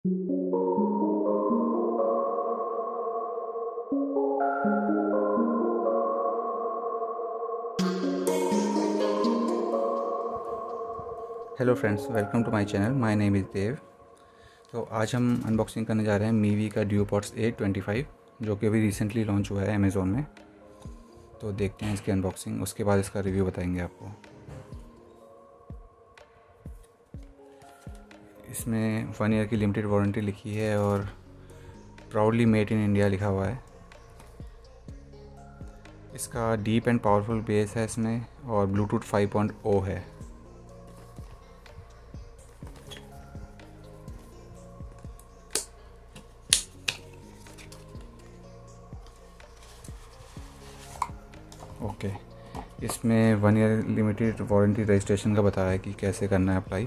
Hello friends, welcome to my channel. My name is Dev. तो आज हम अनबॉक्सिंग करने जा रहे हैं मीवी का ड्यूपोड्स A25, जो कि अभी रिसेंटली लॉन्च हुआ है अमेज़ोन में। तो देखते हैं इसकी अनबॉक्सिंग, उसके बाद इसका रिव्यू बताएंगे आपको। इसमें 1 ईयर की लिमिटेड वारंटी लिखी है और प्राउडली मेड इन इंडिया लिखा हुआ है। इसका डीप एंड पावरफुल बेस है इसमें और ब्लूटूथ 5.0 है। ओके, इसमें 1 ईयर लिमिटेड वारंटी रजिस्ट्रेशन का बताया है कि कैसे करना है अप्लाई।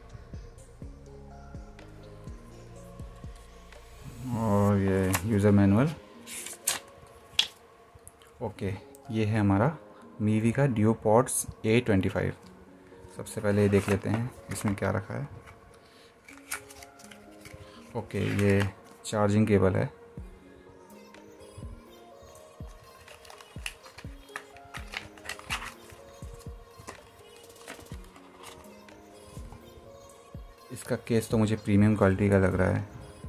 और ये यूज़र मैनुअल। ओके, ये है हमारा मीवी का ड्यूपोड्स A25। सबसे पहले ये देख लेते हैं इसमें क्या रखा है। ओके, ये चार्जिंग केबल है। इसका केस तो मुझे प्रीमियम क्वालिटी का लग रहा है।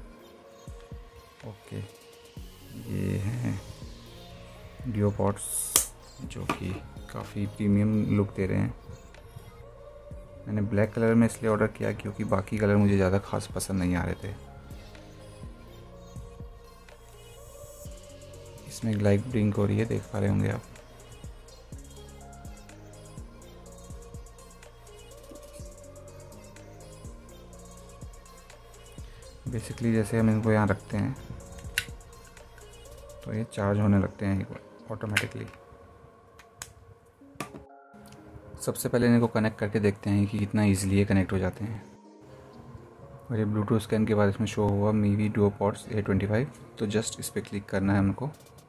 ओके, ये है ड्यूपोड्स, जो कि काफ़ी प्रीमियम लुक दे रहे हैं। मैंने ब्लैक कलर में इसलिए ऑर्डर किया क्योंकि बाकी कलर मुझे ज़्यादा खास पसंद नहीं आ रहे थे। इसमें एक लाइट ब्लिंक हो रही है, देख पा रहे होंगे आप। बेसिकली जैसे हम इनको यहाँ रखते हैं तो ये चार्ज होने लगते हैं ऑटोमेटिकली। सबसे पहले इनको कनेक्ट करके देखते हैं कि कितना इजीली ये कनेक्ट हो जाते हैं। और ये ब्लूटूथ स्कैन के बाद इसमें शो हुआ मीवी ड्यूपोड्स A25। तो जस्ट इस पर क्लिक करना है हमको।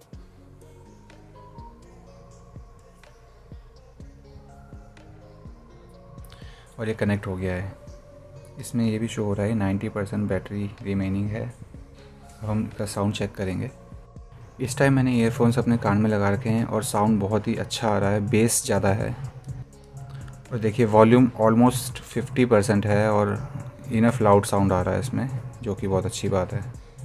और ये कनेक्ट हो गया है। इसमें ये भी शो हो रहा है 90% बैटरी रिमेनिंग है। अब हम इसका साउंड चेक करेंगे। इस टाइम मैंने ईयरफोन्स अपने कान में लगा रखे हैं और साउंड बहुत ही अच्छा आ रहा है, बेस ज़्यादा है। और देखिए वॉल्यूम ऑलमोस्ट 50% है और इनफ लाउड साउंड आ रहा है इसमें, जो कि बहुत अच्छी बात है।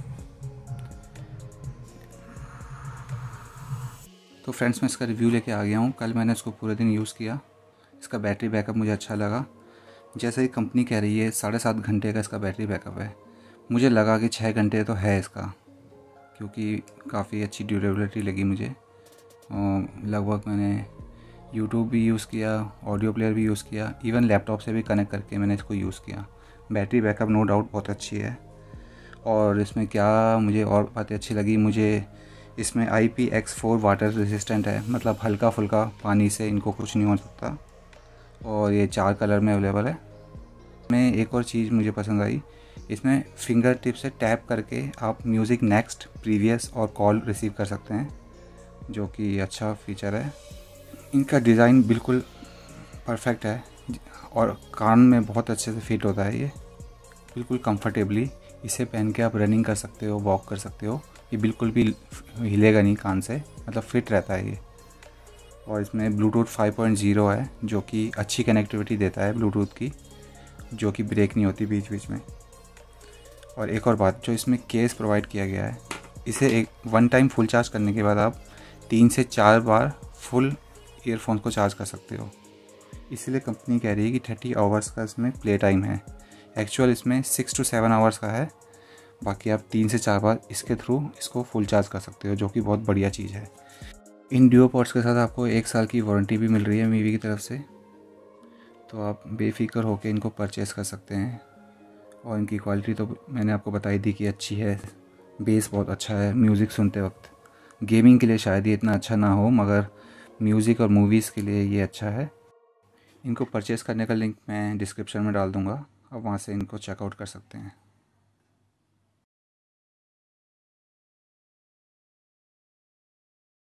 तो फ्रेंड्स, मैं इसका रिव्यू लेके आ गया हूँ। कल मैंने इसको पूरे दिन यूज़ किया। इसका बैटरी बैकअप मुझे अच्छा लगा। जैसे ही कंपनी कह रही है 7.5 घंटे का इसका बैटरी बैकअप है, मुझे लगा कि 6 घंटे तो है इसका, क्योंकि काफ़ी अच्छी ड्यूरेबिलिटी लगी मुझे। लगभग मैंने यूट्यूब भी यूज़ किया, ऑडियो प्लेयर भी यूज़ किया, इवन लैपटॉप से भी कनेक्ट करके मैंने इसको यूज़ किया। बैटरी बैकअप नो डाउट बहुत अच्छी है। और इसमें क्या मुझे और बातें अच्छी लगी, मुझे इसमें IPX4 वाटर रेजिस्टेंट है, मतलब हल्का फुल्का पानी से इनको कुछ नहीं हो सकता। और ये 4 कलर में अवेलेबल है। में एक और चीज़ मुझे पसंद आई, इसमें फिंगर टिप से टैप करके आप म्यूज़िक नेक्स्ट, प्रीवियस और कॉल रिसीव कर सकते हैं, जो कि अच्छा फीचर है। इनका डिज़ाइन बिल्कुल परफेक्ट है और कान में बहुत अच्छे से फिट होता है। ये बिल्कुल कंफर्टेबली इसे पहन के आप रनिंग कर सकते हो, वॉक कर सकते हो। ये बिल्कुल भी हिलेगा नहीं कान से, मतलब फिट रहता है ये। और इसमें ब्लूटूथ 5.0 है, जो कि अच्छी कनेक्टिविटी देता है ब्लूटूथ की, जो कि ब्रेक नहीं होती बीच बीच में। और एक और बात, जो इसमें केस प्रोवाइड किया गया है, इसे एक 1 टाइम फुल चार्ज करने के बाद आप 3 से 4 बार फुल ईयरफोन को चार्ज कर सकते हो। इसीलिए कंपनी कह रही है कि 30 आवर्स का इसमें प्ले टाइम है। एक्चुअल इसमें 6 to 7 आवर्स का है। बाकी आप 3 से 4 बार इसके थ्रू इसको फुल चार्ज कर सकते हो, जो कि बहुत बढ़िया चीज़ है। इन ड्यूपोड्स के साथ आपको 1 साल की वारंटी भी मिल रही है मीवी की तरफ से। तो आप बेफिक्र होकर इनको परचेज़ कर सकते हैं। और इनकी क्वालिटी तो मैंने आपको बताई दी कि अच्छी है। बेस बहुत अच्छा है म्यूज़िक सुनते वक्त। गेमिंग के लिए शायद ये इतना अच्छा ना हो, मगर म्यूज़िक और मूवीज़ के लिए ये अच्छा है। इनको परचेज़ करने का लिंक मैं डिस्क्रिप्शन में डाल दूँगा, आप वहाँ से इनको चेकआउट कर सकते हैं।